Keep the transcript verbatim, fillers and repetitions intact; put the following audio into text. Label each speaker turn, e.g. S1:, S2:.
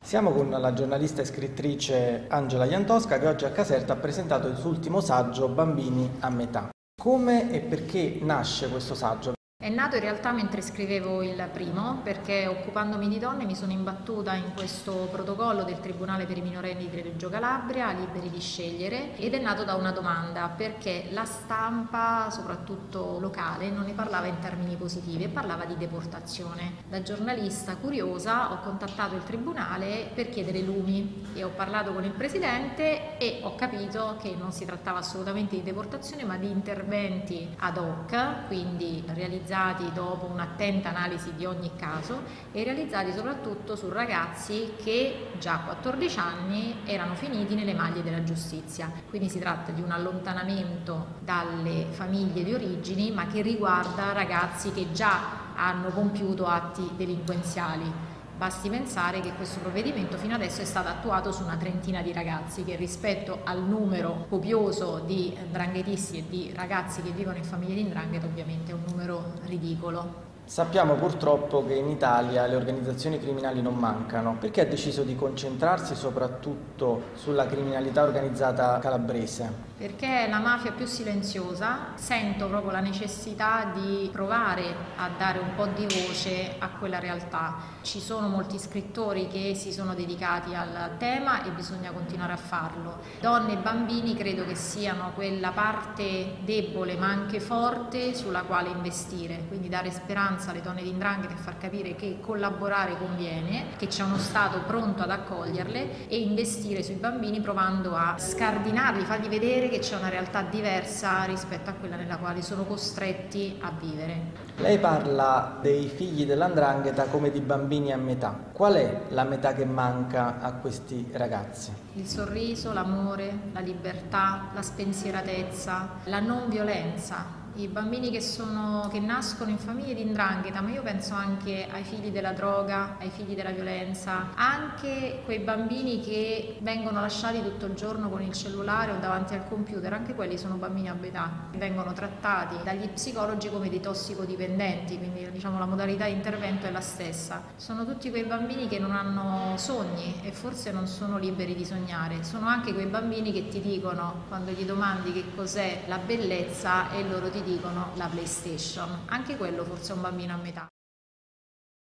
S1: Siamo con la giornalista e scrittrice Angela Iantosca che oggi a Caserta ha presentato il suo ultimo saggio Bambini a metà. Come e perché nasce questo saggio?
S2: È nato in realtà mentre scrivevo il primo, perché occupandomi di donne mi sono imbattuta in questo protocollo del Tribunale per i minorenni di Reggio Calabria, liberi di scegliere, ed è nato da una domanda: perché la stampa, soprattutto locale, non ne parlava in termini positivi e parlava di deportazione. Da giornalista curiosa ho contattato il Tribunale per chiedere lumi e ho parlato con il Presidente e ho capito che non si trattava assolutamente di deportazione ma di interventi ad hoc, quindi realizzati dopo un'attenta analisi di ogni caso e realizzati soprattutto su ragazzi che già a quattordici anni erano finiti nelle maglie della giustizia. Quindi si tratta di un allontanamento dalle famiglie di origini, ma che riguarda ragazzi che già hanno compiuto atti delinquenziali. Basti pensare che questo provvedimento fino adesso è stato attuato su una trentina di ragazzi, che rispetto al numero copioso di 'ndranghetisti e di ragazzi che vivono in famiglie di 'ndrangheta ovviamente è un numero ridicolo.
S1: Sappiamo purtroppo che in Italia le organizzazioni criminali non mancano. Perché ha deciso di concentrarsi soprattutto sulla criminalità organizzata calabrese?
S2: Perché è la mafia più silenziosa, sento proprio la necessità di provare a dare un po' di voce a quella realtà. Ci sono molti scrittori che si sono dedicati al tema e bisogna continuare a farlo. Donne e bambini credo che siano quella parte debole ma anche forte sulla quale investire, quindi dare speranza alle donne di 'ndrangheta e far capire che collaborare conviene, che c'è uno Stato pronto ad accoglierle, e investire sui bambini provando a scardinarli, fargli vedere che c'è una realtà diversa rispetto a quella nella quale sono costretti a vivere.
S1: Lei parla dei figli della 'ndrangheta come di bambini a metà. Qual è la metà che manca a questi ragazzi?
S2: Il sorriso, l'amore, la libertà, la spensieratezza, la non violenza. I bambini che, sono, che nascono in famiglie di 'ndrangheta, ma io penso anche ai figli della droga, ai figli della violenza, anche quei bambini che vengono lasciati tutto il giorno con il cellulare o davanti al computer, anche quelli sono bambini a metà, vengono trattati dagli psicologi come dei tossicodipendenti, quindi diciamo la modalità di intervento è la stessa. Sono tutti quei bambini che non hanno sogni e forse non sono liberi di sognare, sono anche quei bambini che ti dicono, quando gli domandi che cos'è la bellezza, e loro ti dicono la PlayStation. Anche quello forse è un bambino a metà.